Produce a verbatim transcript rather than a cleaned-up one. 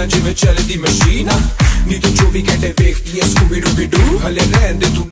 जिवें चलदी मशीन नी तू चौबी घंटे वेखदी है स्कूबी डूबी डू हले रहन दे तू